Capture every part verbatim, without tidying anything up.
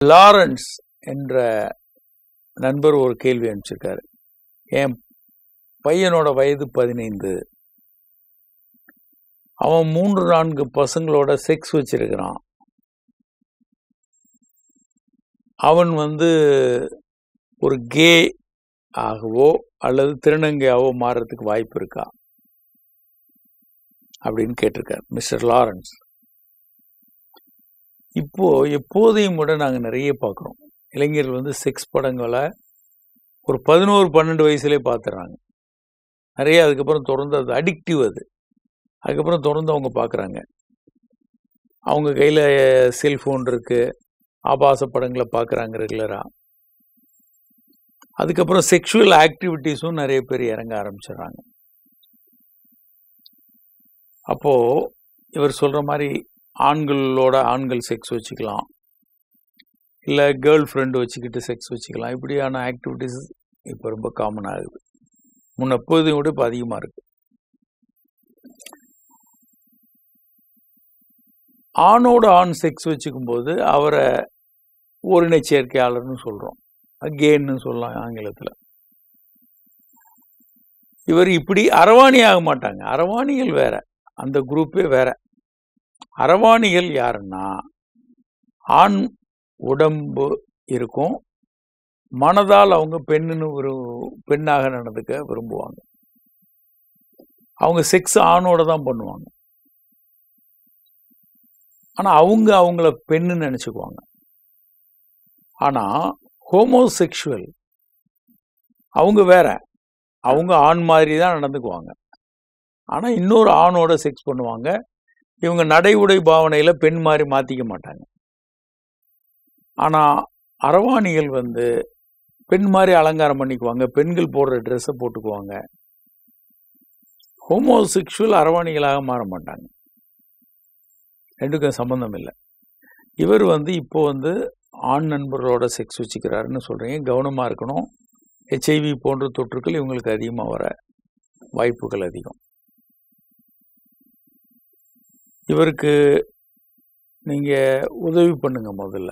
Lawrence என்ற நண்பர் ஒரு கேள்வி அனுப்பிச்சிருக்காரு. என் பையனோட வயது பதினைந்து, அவன் மூன்று நான்கு பசங்களோட செக்ஸ் வச்சிருக்கிறான். அவன் வந்து ஒரு கே ஆகவோ அல்லது திருநங்கையாவோ மாறுறதுக்கு வாய்ப்பு இருக்கா அப்படின்னு கேட்டிருக்கார் மிஸ்டர் லாரன்ஸ். இப்போ எப்போதையும் விட நாங்கள் நிறைய பார்க்குறோம். இளைஞர்கள் வந்து செக்ஸ் படங்களை ஒரு பதினோரு பன்னெண்டு வயசுலேயே பார்த்துறாங்க நிறைய. அதுக்கப்புறம் தொடர்ந்து அது அடிக்டிவ், அது அதுக்கப்புறம் தொடர்ந்து அவங்க பார்க்குறாங்க. அவங்க கையில் செல்ஃபோன் இருக்குது, ஆபாச படங்களை பார்க்குறாங்க ரெகுலராக. அதுக்கப்புறம் செக்ஷுவல் ஆக்டிவிட்டீஸும் நிறைய பேர் இறங்க ஆரம்பிச்சிடுறாங்க. அப்போது இவர் சொல்கிற மாதிரி ஆண்களோட ஆண்கள் செக்ஸ் வச்சுக்கலாம், இல்லை கேர்ள் ஃப்ரெண்டு வச்சுக்கிட்டு செக்ஸ் வச்சுக்கலாம். இப்படியான ஆக்டிவிட்டீஸ் இப்போ ரொம்ப காமன் ஆகுது. முன்ன எப்போதையும் விட இப்போ அதிகமாக இருக்குது. ஆணோட ஆண் செக்ஸ் வச்சுக்கும் போது அவரை ஓரின சேர்க்கையாளர்னு சொல்கிறோம், கேன்னு சொல்லலாம் ஆங்கிலத்தில். இவர் இப்படி அரவாணி ஆக மாட்டாங்க. அரவாணிகள் வேற, அந்த குரூப்பே வேற. அரவாணிகள் யாருன்னா, ஆண் உடம்பு இருக்கும், மனதால் அவங்க பெண்ணுன்னு ஒரு பெண்ணாக நடந்துக்க விரும்புவாங்க. அவங்க செக்ஸ் ஆணோட தான் பண்ணுவாங்க. ஆனால் அவங்க அவங்கள பெண்ணுன்னு நினச்சிக்குவாங்க. ஆனால் ஹோமோசெக்சுவல் அவங்க வேற, அவங்க ஆண் மாதிரி தான் நடந்துக்குவாங்க. ஆனால் இன்னொரு ஆணோட செக்ஸ் பண்ணுவாங்க. இவங்க நடை உடை பாவனையில் பெண் மாதிரி மாற்றிக்க மாட்டாங்க. ஆனால் அரவாணிகள் வந்து பெண் மாதிரி அலங்காரம் பண்ணிக்குவாங்க, பெண்கள் போடுற ட்ரெஸ்ஸை போட்டுக்குவாங்க. ஹோமோசெக்சுவல் அரவாணிகளாக மாற மாட்டாங்க. ரெண்டுக்கும் சம்பந்தம் இல்லை. இவர் வந்து இப்போ வந்து ஆண் நண்பர்களோட செக்ஸ் வச்சுக்கிறாருன்னு சொல்கிறீங்க. கவனமாக இருக்கணும். ஹெச்ஐவி போன்ற தொற்றுக்கள் இவங்களுக்கு அதிகமாக வர வாய்ப்புகள் அதிகம். இவருக்கு நீங்கள் உதவி பண்ணுங்க. முதல்ல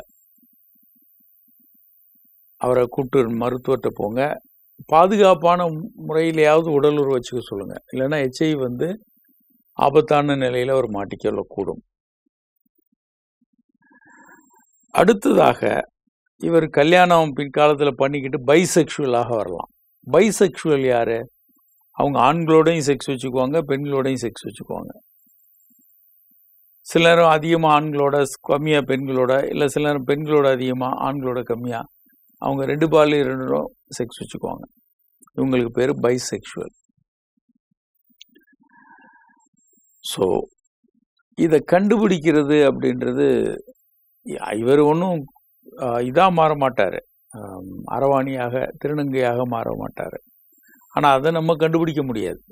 அவரை கூட்டு மருத்துவர்கிட்ட போங்க. பாதுகாப்பான முறையிலேயாவது உடல் உறவு வச்சுக்க சொல்லுங்கள். இல்லைன்னா ஹெச்ஐவி வந்து ஆபத்தான நிலையில் அவர் மாட்டிக்கொள்ள கூடும். அடுத்ததாக இவர் கல்யாணம் பிற்காலத்தில் பண்ணிக்கிட்டு பைசெக்சுவலாக வரலாம். பைசெக்சுவல் யார்? அவங்க ஆண்களோடையும் செக்ஸ் வச்சுக்குவாங்க, பெண்களோடையும் செக்ஸ் வச்சுக்குவாங்க. சில நேரம் அதிகமாக ஆண்களோட கம்மியாக பெண்களோட, இல்லை சில நேரம் பெண்களோட அதிகமாக ஆண்களோட கம்மியாக, அவங்க ரெண்டு பாலையும் ரெண்டும் செக்ஸ் வச்சுக்குவாங்க. இவங்களுக்கு பேர் பைசெக்சுவல். ஸோ இதை கண்டுபிடிக்கிறது அப்படின்றது, இவர் ஒன்றும் இதாக மாற மாட்டார், அரவாணியாக திருநங்கையாக மாற மாட்டார். ஆனால் அதை நம்ம கண்டுபிடிக்க முடியாது.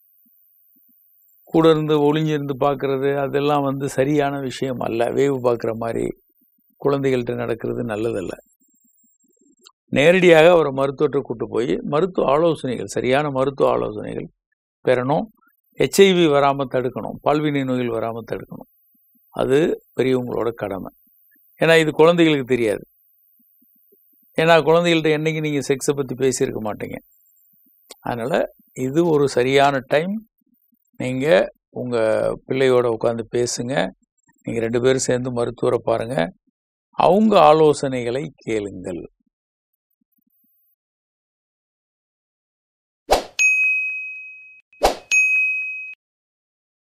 கூட இருந்து ஒளிஞ்சிருந்து பார்க்கறது அதெல்லாம் வந்து சரியான விஷயம் அல்ல. வேவு பார்க்குற மாதிரி குழந்தைகள்கிட்ட நடக்கிறது நல்லதல்ல. நேரடியாக அவரை மருத்துவத்தை கூட்டு போய் மருத்துவ ஆலோசனைகள், சரியான மருத்துவ ஆலோசனைகள் பெறணும். ஹெச்ஐவி வராமல் தடுக்கணும், பால்வினை நோய்கள் வராமல் தடுக்கணும். அது பெரியவங்களோட கடமை. ஏன்னா இது குழந்தைகளுக்கு தெரியாது. ஏன்னா குழந்தைகள்கிட்ட என்றைக்கு நீங்கள் செக்ஸை பற்றி பேசியிருக்க மாட்டீங்க. அதனால் இது ஒரு சரியான டைம். நீங்கள் உங்கள் பிள்ளையோட உட்காந்து பேசுங்க. நீங்கள் ரெண்டு பேரும் சேர்ந்து மருத்துவரை பாருங்கள். அவங்க ஆலோசனைகளை கேளுங்கள்.